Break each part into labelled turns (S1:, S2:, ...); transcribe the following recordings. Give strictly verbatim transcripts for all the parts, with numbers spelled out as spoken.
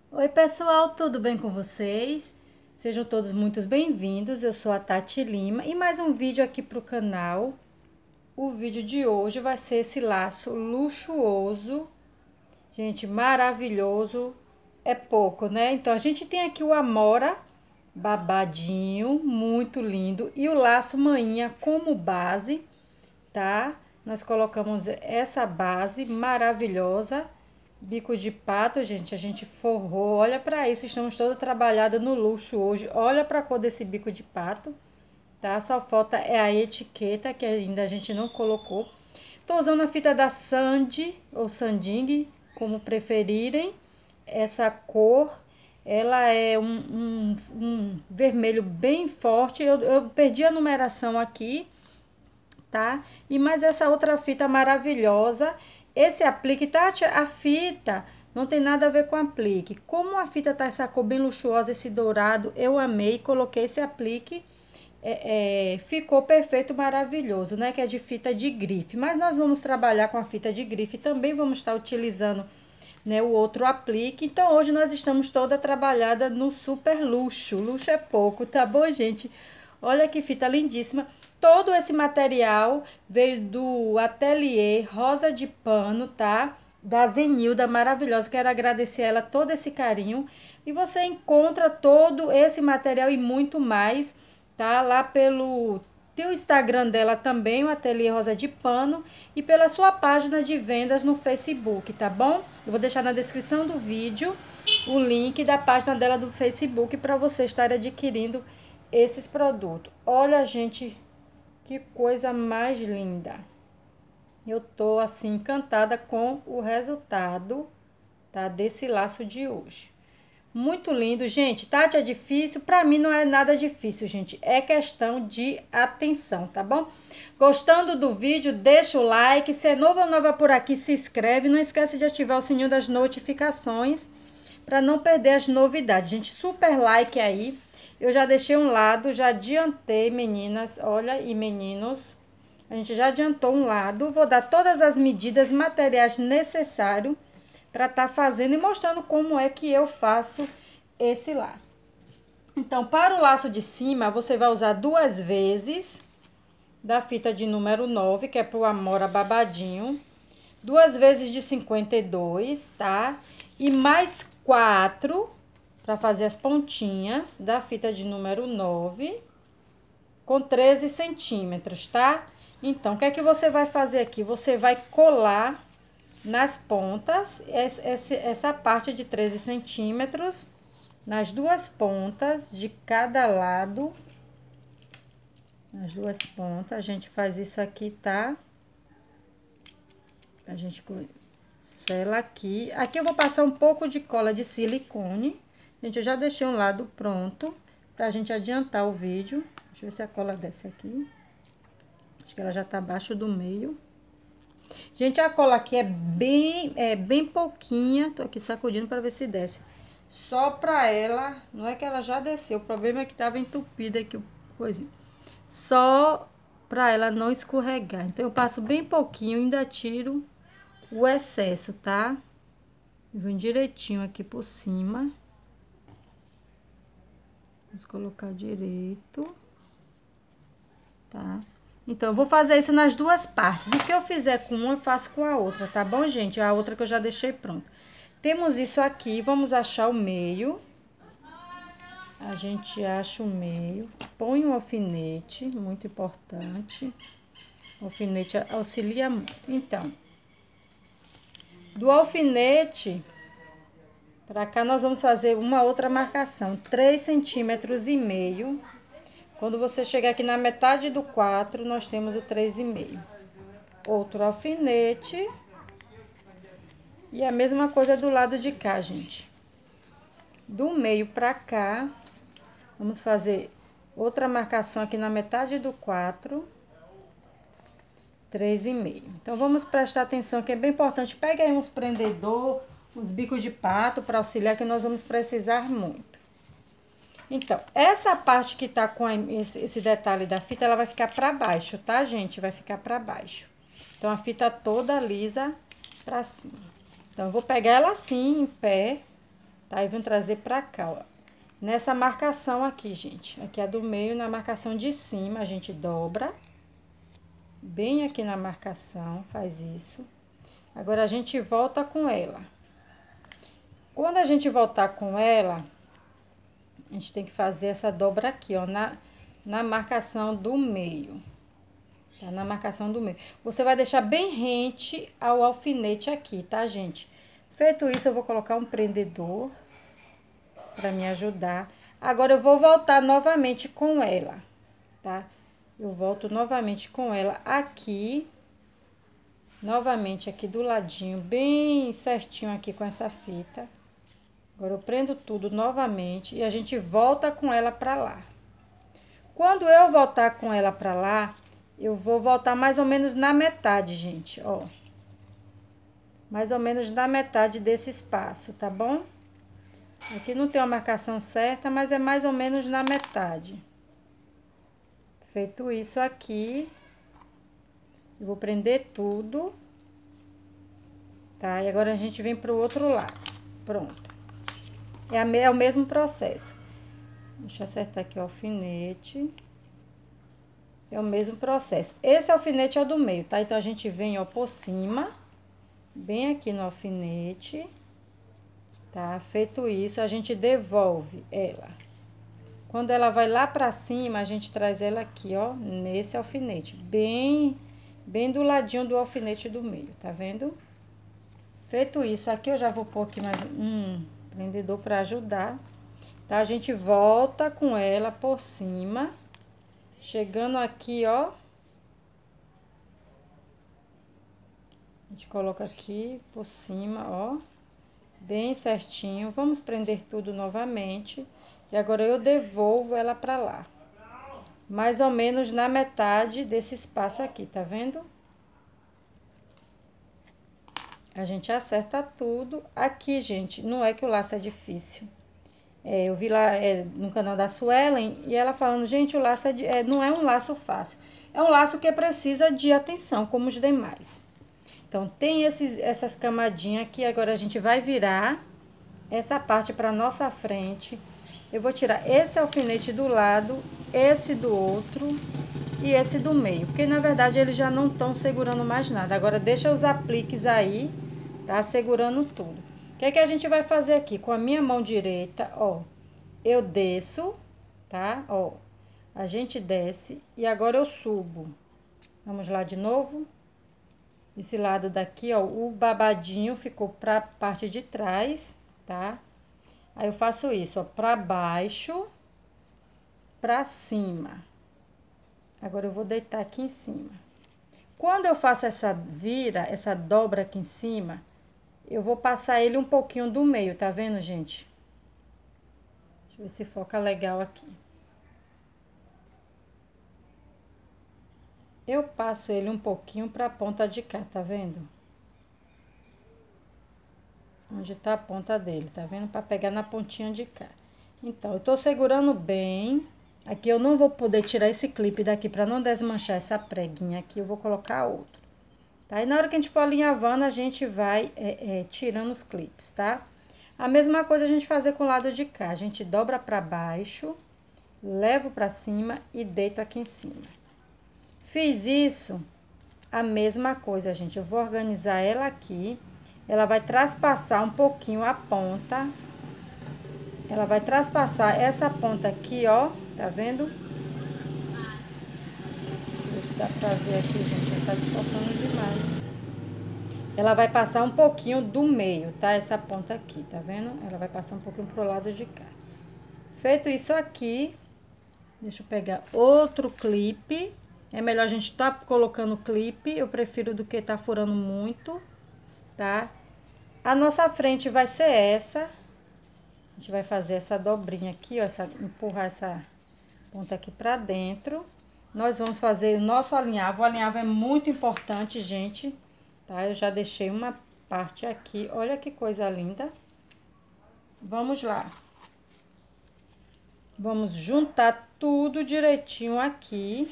S1: Oi, pessoal, tudo bem com vocês? Sejam todos muito bem-vindos. Eu sou a Tati Lima e mais um vídeo aqui para o canal. O vídeo de hoje vai ser esse laço luxuoso, gente, maravilhoso. É pouco, né? Então, a gente tem aqui o Amora babadinho, muito lindo, e o laço manhinha como base, tá? Nós colocamos essa base maravilhosa. Bico de pato, gente, a gente forrou. Olha para isso, estamos toda trabalhada no luxo hoje. Olha para a cor desse bico de pato, tá? Só falta é a etiqueta que ainda a gente não colocou. Tô usando a fita da Sandy ou Sanding, como preferirem. Essa cor, ela é um, um, um vermelho bem forte. Eu, eu perdi a numeração aqui, tá? E mais essa outra fita maravilhosa. Esse aplique, Tati, a fita não tem nada a ver com aplique. Como a fita tá essa cor bem luxuosa, esse dourado, eu amei, coloquei esse aplique. É, é, ficou perfeito, maravilhoso, né? Que é de fita de grife. Mas nós vamos trabalhar com a fita de grife. Também vamos estar utilizando, né, o outro aplique. Então, hoje nós estamos toda trabalhada no super luxo. Luxo é pouco, tá bom, gente? Olha que fita lindíssima. Todo esse material veio do ateliê Rosa de Pano, tá? Da Zenilda, maravilhosa. Quero agradecer a ela todo esse carinho. E você encontra todo esse material e muito mais, tá? Lá pelo tem o Instagram dela também, o Ateliê Rosa de Pano, e pela sua página de vendas no Facebook, tá bom? Eu vou deixar na descrição do vídeo o link da página dela do Facebook para você estar adquirindo esses produtos. Olha, gente, que coisa mais linda. Eu tô assim encantada com o resultado, tá, desse laço de hoje. Muito lindo, gente. Tati, é difícil? Pra mim não é nada difícil, gente. É questão de atenção, tá bom? Gostando do vídeo, deixa o like. Se é novo ou nova por aqui, se inscreve. Não esquece de ativar o sininho das notificações para não perder as novidades. Gente, super like aí. Eu já deixei um lado, já adiantei, meninas, olha, e meninos. A gente já adiantou um lado. Vou dar todas as medidas, materiais necessários para estar tá fazendo e mostrando como é que eu faço esse laço. Então, para o laço de cima, você vai usar duas vezes da fita de número nove, que é pro Amora babadinho. Duas vezes de cinquenta e dois, tá? E mais quatro para fazer as pontinhas da fita de número nove, com treze centímetros, tá? Então, o que é que você vai fazer aqui? Você vai colar nas pontas, essa, essa parte de treze centímetros, nas duas pontas de cada lado, nas duas pontas, a gente faz isso aqui, tá? A gente sela aqui. Aqui eu vou passar um pouco de cola de silicone. Gente, eu já deixei um lado pronto, pra gente adiantar o vídeo. Deixa eu ver se a cola desce aqui. Acho que ela já tá abaixo do meio. Gente, a cola aqui é bem, é bem pouquinha. Tô aqui sacudindo para ver se desce. Só pra ela, não é que ela já desceu. O problema é que tava entupida aqui o coisinho. Só pra ela não escorregar. Então, eu passo bem pouquinho, ainda tiro o excesso, tá? Vem direitinho aqui por cima. Vamos colocar direito. Tá? Então, eu vou fazer isso nas duas partes. O que eu fizer com uma, eu faço com a outra, tá bom, gente? A outra que eu já deixei pronta. Temos isso aqui, vamos achar o meio. A gente acha o meio. Põe um alfinete, muito importante. O alfinete auxilia muito. Então, do alfinete pra cá, nós vamos fazer uma outra marcação. três centímetros e meio. Quando você chegar aqui na metade do quatro, nós temos o três e meio. Outro alfinete. E a mesma coisa do lado de cá, gente. Do meio pra cá, vamos fazer outra marcação aqui na metade do quatro. três e meio. Então, vamos prestar atenção que é bem importante. Pega aí uns prendedor, uns bicos de pato para auxiliar, que nós vamos precisar muito. Então, essa parte que tá com esse, esse detalhe da fita, ela vai ficar pra baixo, tá, gente? Vai ficar pra baixo. Então, a fita toda lisa pra cima. Então, eu vou pegar ela assim, em pé. tá? E vamos trazer pra cá, ó. Nessa marcação aqui, gente. Aqui é a do meio, na marcação de cima, a gente dobra. Bem aqui na marcação, faz isso. Agora, a gente volta com ela. Quando a gente voltar com ela, a gente tem que fazer essa dobra aqui, ó, na, na marcação do meio. Tá? Na marcação do meio. Você vai deixar bem rente ao alfinete aqui, tá, gente? Feito isso, eu vou colocar um prendedor para me ajudar. Agora, eu vou voltar novamente com ela, tá? Eu volto novamente com ela aqui. Novamente aqui do ladinho, bem certinho aqui com essa fita. Agora, eu prendo tudo novamente e a gente volta com ela pra lá. Quando eu voltar com ela pra lá, eu vou voltar mais ou menos na metade, gente, ó. Mais ou menos na metade desse espaço, tá bom? Aqui não tem uma marcação certa, mas é mais ou menos na metade. Feito isso aqui, eu vou prender tudo, tá? E agora a gente vem pro outro lado. Pronto. É, a, é o mesmo processo. Deixa eu acertar aqui o alfinete. É o mesmo processo. Esse alfinete é o do meio, tá? Então, a gente vem, ó, por cima, bem aqui no alfinete, tá? Feito isso, a gente devolve ela. Quando ela vai lá pra cima, a gente traz ela aqui, ó, nesse alfinete, bem, bem do ladinho do alfinete do meio, tá vendo? Feito isso, aqui eu já vou pôr aqui mais um prendedor pra ajudar, tá? A gente volta com ela por cima, chegando aqui, ó. A gente coloca aqui por cima, ó, bem certinho. Vamos prender tudo novamente. E agora eu devolvo ela pra lá. Mais ou menos na metade desse espaço aqui, tá vendo? A gente acerta tudo. Aqui, gente, não é que o laço é difícil. É, eu vi lá é, no canal da Suelen e ela falando, gente, o laço é de, é, não é um laço fácil. É um laço que precisa de atenção, como os demais. Então, tem esses, essas camadinhas aqui. Agora, a gente vai virar essa parte pra nossa frente. Eu vou tirar esse alfinete do lado, esse do outro e esse do meio. Porque, na verdade, eles já não estão segurando mais nada. Agora, deixa os apliques aí, tá? Segurando tudo. O que é que a gente vai fazer aqui? Com a minha mão direita, ó, eu desço, tá? Ó, a gente desce e agora eu subo. Vamos lá de novo. Esse lado daqui, ó, o babadinho ficou pra parte de trás, tá? Aí, eu faço isso, ó, pra baixo, pra cima. Agora, eu vou deitar aqui em cima. Quando eu faço essa vira, essa dobra aqui em cima, eu vou passar ele um pouquinho do meio, tá vendo, gente? Deixa eu ver se foca legal aqui. Eu passo ele um pouquinho pra ponta de cá, tá vendo? Onde tá a ponta dele, tá vendo? Pra pegar na pontinha de cá. Então, eu tô segurando bem. Aqui eu não vou poder tirar esse clipe daqui pra não desmanchar essa preguinha aqui. Eu vou colocar outro, tá? E na hora que a gente for alinhavando, a gente vai é, é, tirando os clipes, tá? A mesma coisa a gente fazer com o lado de cá. A gente dobra pra baixo, levo pra cima e deito aqui em cima. Fiz isso, a mesma coisa, gente. Eu vou organizar ela aqui. Ela vai traspassar um pouquinho a ponta. Ela vai traspassar essa ponta aqui, ó. Tá vendo? Deixa eu ver se dá pra ver aqui, gente. Já tá desfocando demais. Ela vai passar um pouquinho do meio, tá? Essa ponta aqui, tá vendo? Ela vai passar um pouquinho pro lado de cá. Feito isso aqui, deixa eu pegar outro clipe. É melhor a gente tá colocando clipe. Eu prefiro do que tá furando muito, tá? A nossa frente vai ser essa. A gente vai fazer essa dobrinha aqui, ó, essa, empurrar essa ponta aqui pra dentro. Nós vamos fazer o nosso alinhavo. O alinhavo é muito importante, gente, tá? Eu já deixei uma parte aqui. Olha que coisa linda. Vamos lá. Vamos juntar tudo direitinho aqui.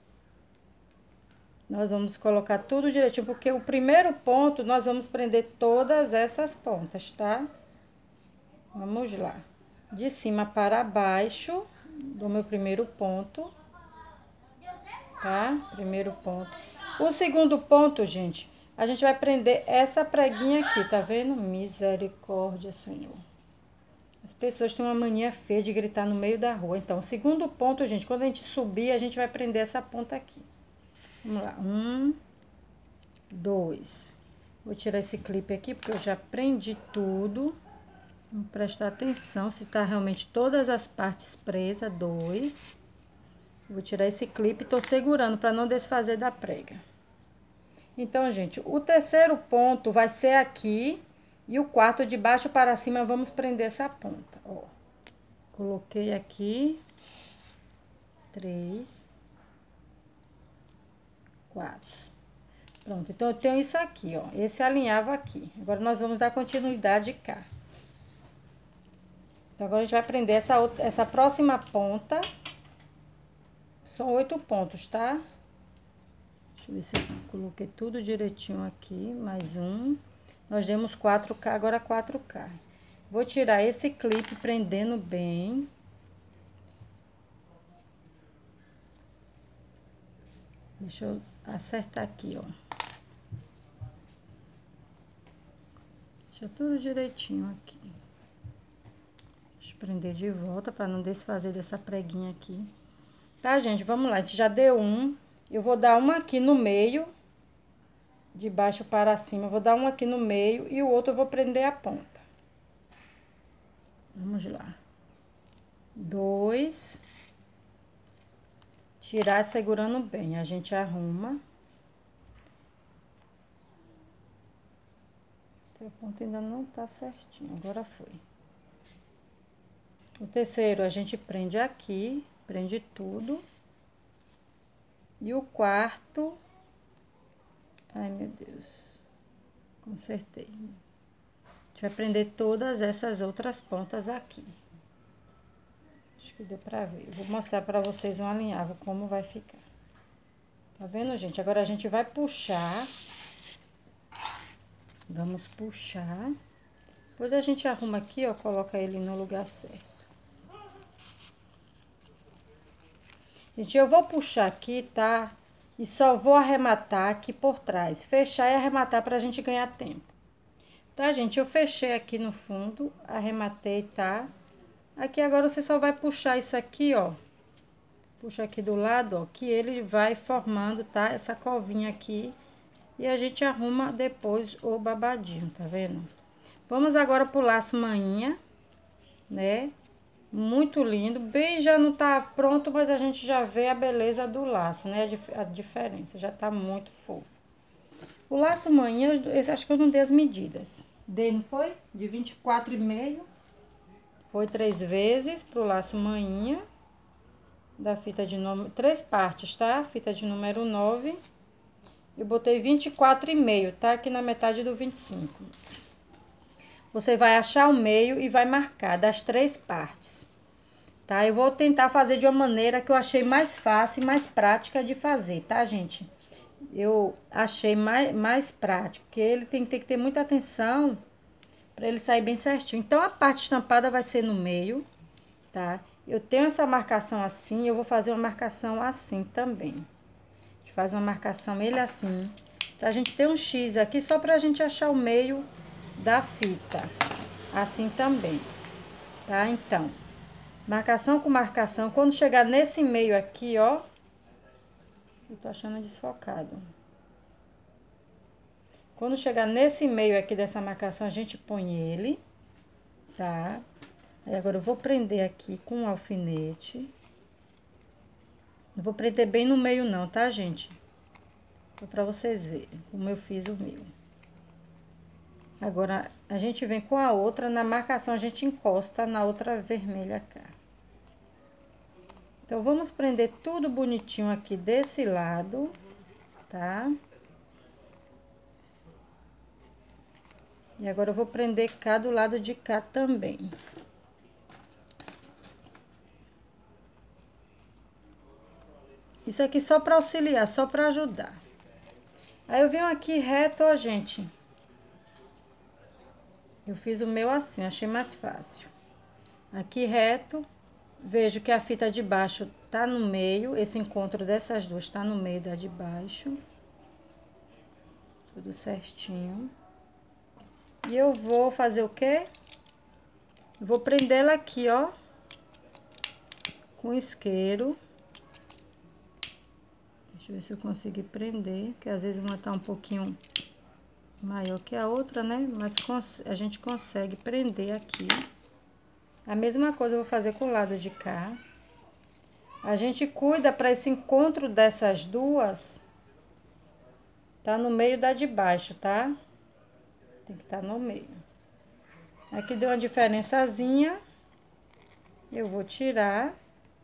S1: Nós vamos colocar tudo direitinho, porque o primeiro ponto nós vamos prender todas essas pontas, tá? Vamos lá. De cima para baixo do meu primeiro ponto, tá? Primeiro ponto. O segundo ponto, gente, a gente vai prender essa preguinha aqui, tá vendo? Misericórdia, Senhor. As pessoas têm uma mania feia de gritar no meio da rua. Então, o segundo ponto, gente, quando a gente subir, a gente vai prender essa ponta aqui. Vamos lá. Um, dois. Vou tirar esse clipe aqui, porque eu já prendi tudo. Vamos prestar atenção se tá realmente todas as partes presas. Dois. Vou tirar esse clipe e tô segurando para não desfazer da prega. Então, gente, o terceiro ponto vai ser aqui. E o quarto de baixo para cima, vamos prender essa ponta, ó. Coloquei aqui. Três. Quatro. Pronto, então eu tenho isso aqui, ó. Esse alinhava aqui. Agora, nós vamos dar continuidade cá. Então, agora a gente vai prender essa, outra, essa próxima ponta. São oito pontos, tá? Deixa eu ver se eu coloquei tudo direitinho aqui. Mais um. Nós demos quatro K, agora quatro K. Vou tirar esse clipe prendendo bem. Deixa eu acertar aqui, ó. Deixa tudo direitinho aqui. Deixa eu prender de volta para não desfazer dessa preguinha aqui. Tá, gente? Vamos lá. A gente já deu um. Eu vou dar uma aqui no meio. De baixo para cima. Eu vou dar um aqui no meio e o outro eu vou prender a ponta. Vamos lá. Dois. Tirar segurando bem. A gente arruma. O ponto ainda não tá certinho. Agora foi. O terceiro a gente prende aqui. Prende tudo. E o quarto... Ai, meu Deus. Consertei. A gente vai prender todas essas outras pontas aqui. Acho que deu pra ver. Eu vou mostrar pra vocês um alinhavo, como vai ficar. Tá vendo, gente? Agora a gente vai puxar. Vamos puxar. Depois a gente arruma aqui, ó, coloca ele no lugar certo. Gente, eu vou puxar aqui, tá? E só vou arrematar aqui por trás. Fechar e arrematar pra gente ganhar tempo. Tá, gente? Eu fechei aqui no fundo. Arrematei, tá? Aqui agora você só vai puxar isso aqui, ó. Puxa aqui do lado, ó. Que ele vai formando, tá? Essa covinha aqui. E a gente arruma depois o babadinho, tá vendo? Vamos agora pro laço manhinha, né? Muito lindo, bem, já não tá pronto, mas a gente já vê a beleza do laço, né? A, dif a diferença, já tá muito fofo. O laço manhinha, eu, eu acho que eu não dei as medidas. Dei, não foi? De vinte e quatro e meio. Foi três vezes pro laço manhinha. Da fita de número, três partes, tá? Fita de número nove. Eu botei vinte e quatro e meio, tá? Aqui na metade do vinte e cinco. Você vai achar o meio e vai marcar das três partes. Tá? Eu vou tentar fazer de uma maneira que eu achei mais fácil e mais prática de fazer, tá, gente? Eu achei mais, mais prático, porque ele tem, tem que ter muita atenção para ele sair bem certinho. Então, a parte estampada vai ser no meio, tá? Eu tenho essa marcação assim, eu vou fazer uma marcação assim também. A gente faz uma marcação ele assim, pra gente ter um X aqui, só pra gente achar o meio da fita. Assim também, tá? Então... Marcação com marcação. Quando chegar nesse meio aqui, ó. Eu tô achando desfocado. Quando chegar nesse meio aqui dessa marcação, a gente põe ele. Tá? Aí agora eu vou prender aqui com um alfinete. Não vou prender bem no meio não, tá, gente? Só pra vocês verem como eu fiz o meu. Agora, a gente vem com a outra, na marcação a gente encosta na outra vermelha cá. Então, vamos prender tudo bonitinho aqui desse lado, tá? E agora eu vou prender cá do lado de cá também. Isso aqui só pra auxiliar, só pra ajudar. Aí, eu venho aqui reto, ó, gente. Eu fiz o meu assim, achei mais fácil. Aqui reto, vejo que a fita de baixo tá no meio, esse encontro dessas duas tá no meio da de baixo. Tudo certinho. E eu vou fazer o quê? Vou prendê-la aqui, ó, com isqueiro. Deixa eu ver se eu conseguir prender, porque às vezes uma tá um pouquinho maior que a outra, né? Mas a gente consegue prender aqui. A mesma coisa eu vou fazer com o lado de cá. A gente cuida para esse encontro dessas duas tá no meio da de baixo, tá? Tem que estar no meio. Aqui deu uma diferençazinha. Eu vou tirar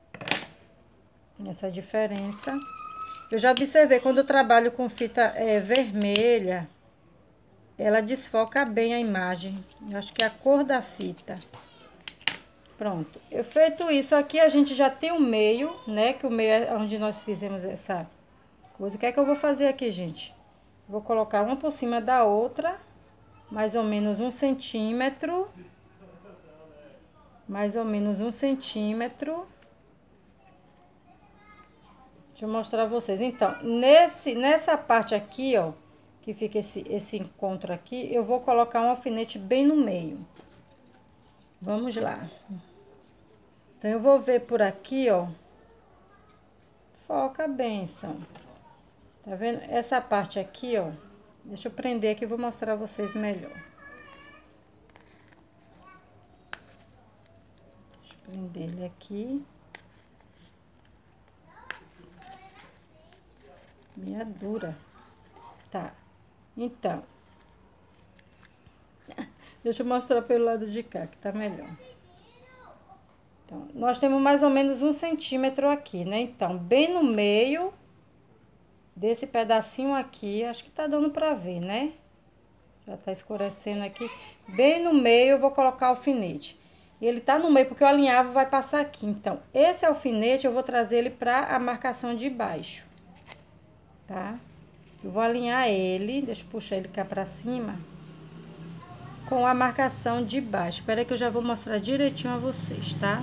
S1: essa diferença. Eu já observei, quando eu trabalho com fita é, vermelha, ela desfoca bem a imagem. Eu acho que é a cor da fita. Pronto. Eu feito isso aqui, a gente já tem o meio, né? Que o meio é onde nós fizemos essa coisa. O que é que eu vou fazer aqui, gente? Vou colocar uma por cima da outra, mais ou menos um centímetro. Mais ou menos um centímetro. Deixa eu mostrar a vocês. Então, nesse, nessa parte aqui, ó, que fica esse, esse encontro aqui, eu vou colocar um alfinete bem no meio. Vamos lá. Então, eu vou ver por aqui, ó. Foca a benção. Tá vendo? Essa parte aqui, ó. Deixa eu prender aqui e vou mostrar a vocês melhor. Deixa eu prender ele aqui. Meia dura. Tá. Então. Deixa eu mostrar pelo lado de cá, que tá melhor. Então, nós temos mais ou menos um centímetro aqui, né? Então, bem no meio desse pedacinho aqui, acho que tá dando pra ver, né? Já tá escurecendo aqui. Bem no meio eu vou colocar o alfinete. E ele tá no meio porque o alinhavo vai passar aqui. Então, esse alfinete eu vou trazer ele pra a marcação de baixo. Tá? Eu vou alinhar ele, deixa eu puxar ele cá pra cima, com a marcação de baixo. Espera aí que eu já vou mostrar direitinho a vocês, tá?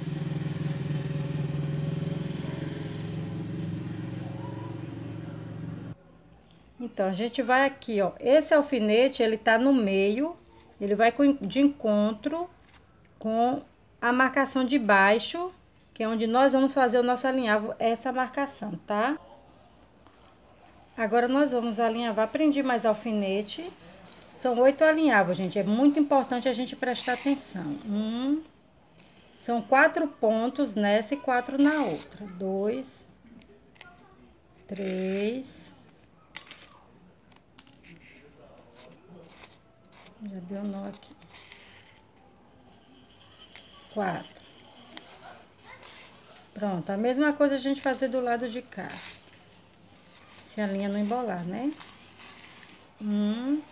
S1: Então, a gente vai aqui, ó, esse alfinete, ele tá no meio, ele vai de encontro com a marcação de baixo, que é onde nós vamos fazer o nosso alinhavo, essa marcação, tá? Agora, nós vamos alinhavar, prendi mais alfinete. São oito alinhavos, gente. É muito importante a gente prestar atenção. Um. São quatro pontos nessa e quatro na outra. Dois. Três. Já deu nó aqui. Quatro. Pronto. A mesma coisa a gente fazer do lado de cá. Se a linha não embolar, né? Um.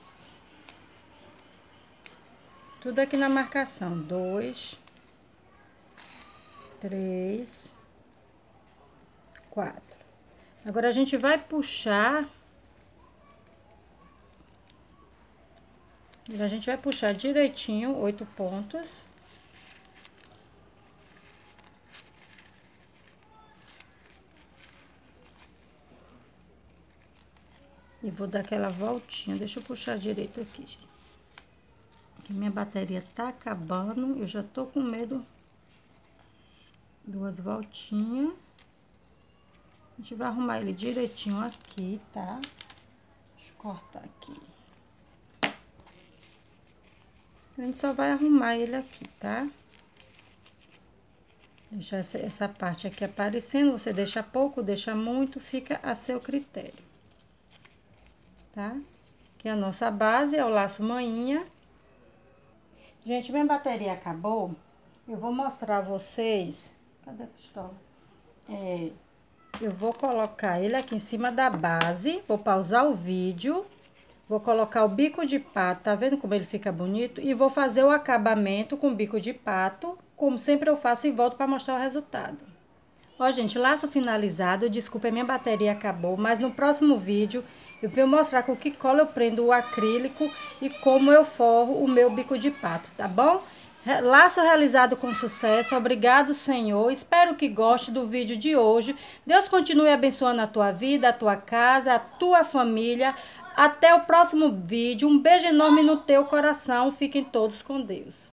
S1: Tudo aqui na marcação. Dois. Três. Quatro. Agora, a gente vai puxar. A gente vai puxar direitinho oito pontos. E vou dar aquela voltinha. Deixa eu puxar direito aqui, gente. Porque minha bateria tá acabando. Eu já tô com medo. Duas voltinhas. A gente vai arrumar ele direitinho aqui, tá? Deixa eu cortar aqui. A gente só vai arrumar ele aqui, tá? Deixar essa, essa parte aqui aparecendo. Você deixa pouco, deixa muito, fica a seu critério. Tá? Aqui a nossa base é o laço manhinha. Gente, minha bateria acabou. Eu vou mostrar a vocês. Cadê a pistola? É, eu vou colocar ele aqui em cima da base. Vou pausar o vídeo. Vou colocar o bico de pato. Tá vendo como ele fica bonito? E vou fazer o acabamento com bico de pato. Como sempre eu faço e volto para mostrar o resultado. Ó, gente, laço finalizado. Desculpa, a minha bateria acabou. Mas no próximo vídeo Eu venho mostrar com que cola eu prendo o acrílico e como eu forro o meu bico de pato, tá bom? Laço realizado com sucesso. Obrigado, Senhor. Espero que goste do vídeo de hoje. Deus continue abençoando a tua vida, a tua casa, a tua família. Até o próximo vídeo. Um beijo enorme no teu coração. Fiquem todos com Deus.